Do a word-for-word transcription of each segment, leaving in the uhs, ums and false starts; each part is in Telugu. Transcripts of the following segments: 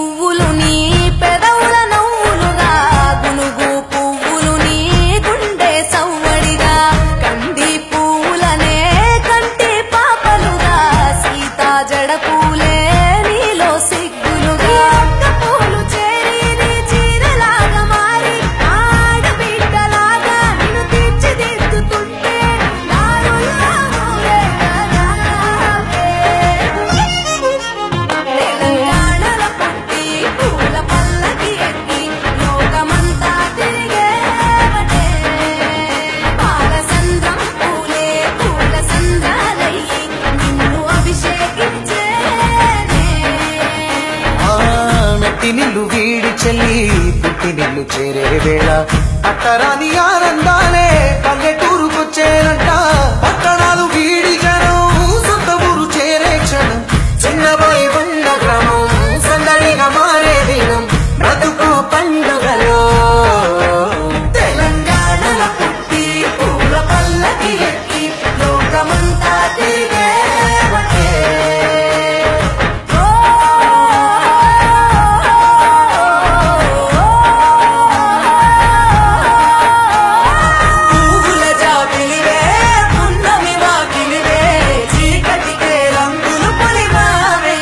పువ్వులు నీ పెదవుల నవ్వులుగా గునుగు పువ్వులు నీ గుండె సవ్వడిగా కంది పువ్వులనే కంటి పాపలుగా సీతా జడ పూలే నీలో సిగ్గులుగా పూలు చేరి నీ చీరలాగా మారి ఆడబిడ్డలాగా నిన్ను తీర్చిదిద్దుతుంటే దారుల్లా ఊరే తెలంగాణల పుట్టి పూల పల్లకి ఎక్కి లోకమంతా తిరిగేవటే పాలసంద్రం పూలే పూల సంద్రాలయ్యి నిన్ను అభిషేకించేనే మెట్టి నిల్లు వీడి చెల్లి పుట్టి నిల్లు చేరే వేళ అట్టరాని ఆనందాలే పల్లెటూరుకొచ్చేనంట పట్టణాలు వీడి జనం సొంత ఊరు చేరే క్షణం చిన్నబాయి బండ గ్రామం సందడిగా మారే దినం బ్రతుకు పండుగలో తెలంగాణల పుట్టి పూల పల్లకి ఎక్కి లోకమంతా తిరిగేవటే పువ్వుల జాబిలివే పున్నమి వాకిలివే చీకటికే రంగులు పొలిమావే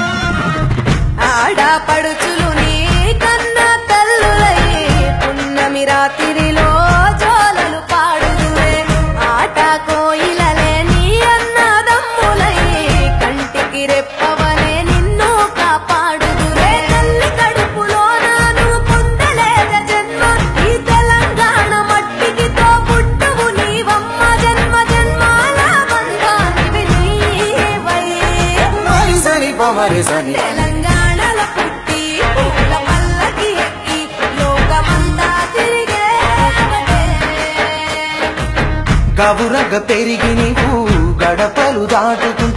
ఆడపడుచులు నీ కన్న తల్లులై పున్నమి రాత్రిలో జోలలు పాడుదువే ఆట కోయిలలే నీ అన్నదమ్ములై కంటికి రెప్పవలే నిన్ను కాపాడుదురే తల్లి కడుపులోన నువ్వు పొందలేద జన్మ ఈ తెలంగాణ మట్టికి తో పుట్టువు నీవమ్మ జన్మ జన్మాల బంధానివి నీవై మరి సరి పమరి సని తెలంగాణల పుట్టి పూల పల్లకి ఎక్కి లోకమంతా తిరిగేవటే గవురగ పెరిగి నీవు గడపలు దాటుకుంటూ